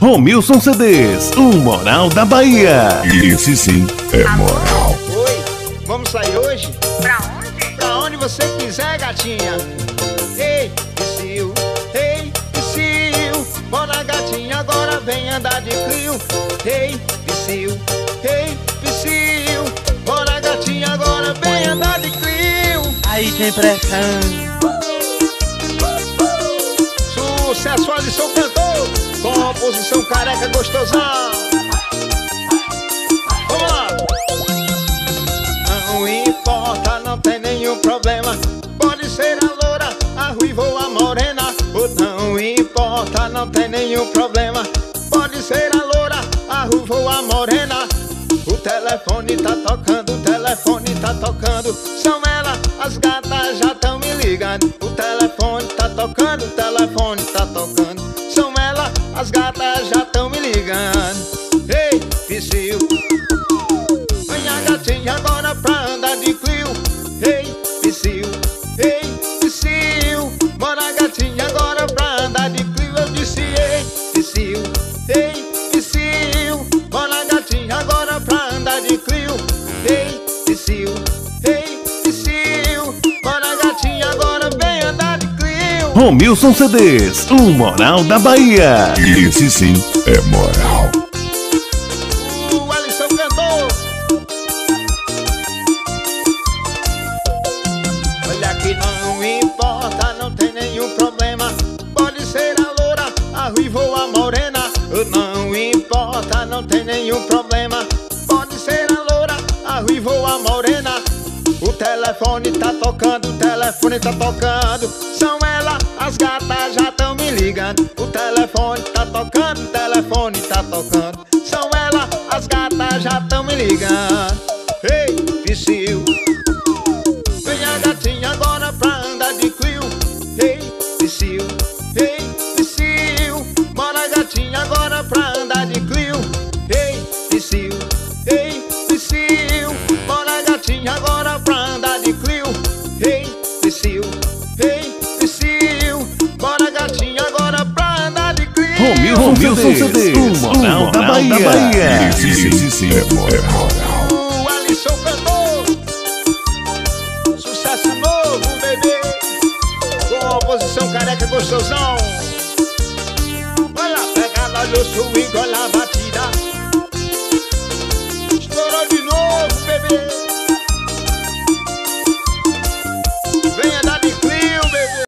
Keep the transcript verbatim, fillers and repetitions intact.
Romilson C Ds, o moral da Bahia. Esse sim é moral. Oi, vamos sair hoje? Pra onde? Pra onde você quiser, gatinha. Ei, Psyu, ei, Psyu, bora gatinha, agora vem andar de Clio. Ei, Psyu, ei, Psyu, bora gatinha, agora vem andar de Clio. Aí tem pressão. Sucesso, Alisson cantou, composição careca gostosão. Vamos lá. Não importa, não tem nenhum problema. Pode ser a loura, a ruiva ou a morena. Oh, não importa, não tem nenhum problema. Pode ser a loura, a ruiva ou a morena. O telefone tá tocando, o telefone tá tocando. São elas, as gatas já tão me ligando. O telefone tá tocando, o telefone tá tocando. São elas, as gatas já tão me ligando. Ei, Psyu, venha gatinha agora pra andar de Clio. Ei, Psyu, ei, Psyu, bora gatinha agora pra andar de Clio. Eu disse ei, Psyu, ei, Psyu, bora gatinha agora pra andar de Clio. Ei, Psyu, ei, Psyu, bora gatinha agora vem andar de Clio. Romilson C Ds, o moral da Bahia. Esse sim é moral. O Alisson cantou. Olha que não importa, não tem nenhum problema. Pode ser a loura, a ruiva ou a morena. Não importa, não tem nenhum problema. Pode ser a loura, a ruiva ou a morena. O telefone tá tocando, o telefone tá tocando. São elas, as gatas já tão me ligando. O telefone tá tocando, o telefone tá tocando. São elas, as gatas já tão me ligando. Ei, Psyu, venha gatinha agora pra andar de Clio. Ei, Psyu, ei, Psyu, bora gatinha agora pra andar de Clio. Ei, Psyu, ei, Psyu, bora gatinha agora pra andar de Clio. Ei, Psyu, ei, Psyu, bora gatinha agora pra andar de Clio. Romilson C Ds, o moral da Bahia. Esse, esse sim é moral. O Alisson cantou, sucesso novo, bebê. Composição careca gostosão. Olha, pega lá no swing, olha a batida. Estourou de novo, bebê.